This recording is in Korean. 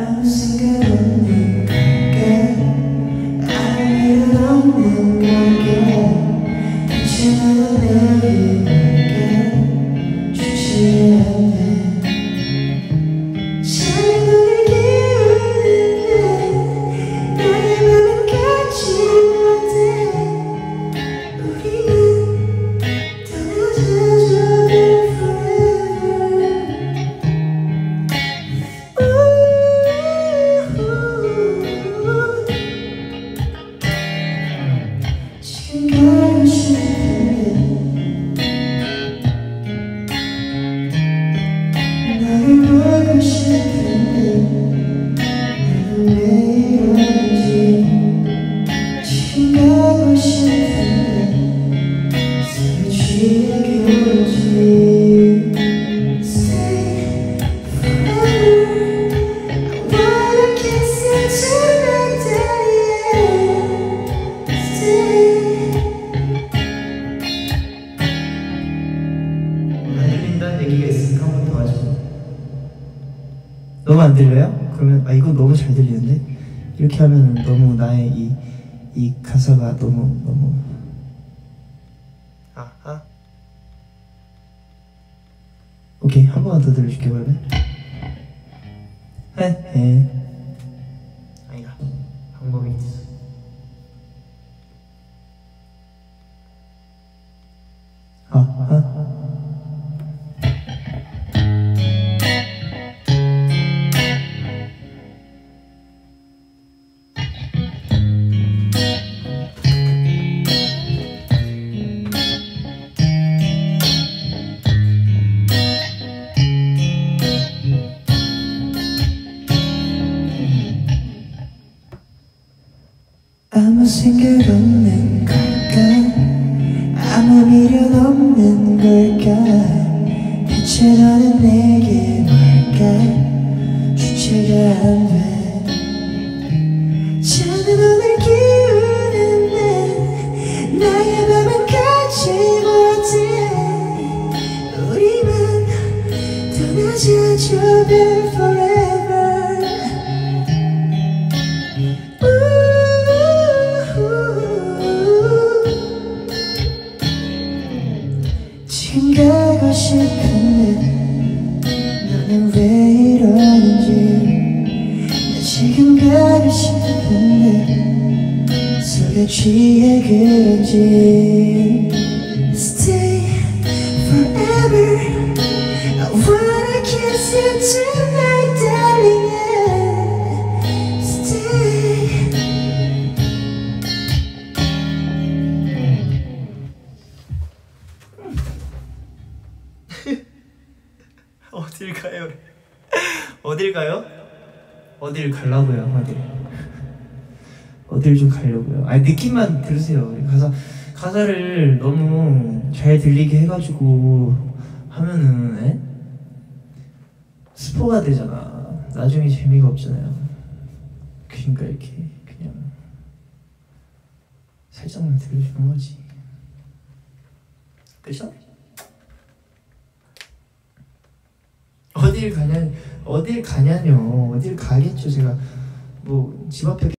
아무 생각 없는 걸까 아무 일 없는 걸까 대체 너는 내게 뭘까 주지 않네 잠이 눈을 기울이는데 나의 맘은 갖지 못해 우리는 떠나자죠 지금 가고 싶은데 너를 보고 싶은데 나는 왜 이러는지 지금 가고 싶은데 서로 취하게 울지 Stay forever I wanna kiss you tonight 안 들린다는 얘기가 있으니까 한 번 더 하죠. 너무 안 들려요? 그러면 이거 너무 잘 들리는데? 이렇게 하면 너무 나의 이 가사가 너무 오케이 한 번만 더 들려줄게 그러면. 헤헤 아니다 방법이 있어. 아무 생각 없는 걸까 아무 미련 없는 걸까 대체 너는 내게 뭘까 주체가 안 돼 잠은 오늘 기우는데 나의 맘은 갖지 못해 우리만 떠나자죠 babe forever 지금 가고 싶은데 너는 왜 이러는지 나 지금 가고 싶은데 술에 취해 그런지 Stay forever I wanna kiss you tonight darling yeah. Stay 어딜 가요? 어딜 가요? 어딜 가려고요? 어딜 좀 가려고요? 아니 느낌만 들으세요. 가사를 너무 잘 들리게 해가지고 하면은 스포가 되잖아. 나중에 재미가 없잖아요. 그러니까 이렇게 그냥 살짝만 들려주는 거지. 그쵸? 어딜 가냐뇨. 어딜 가겠죠. 제가 뭐 집 앞에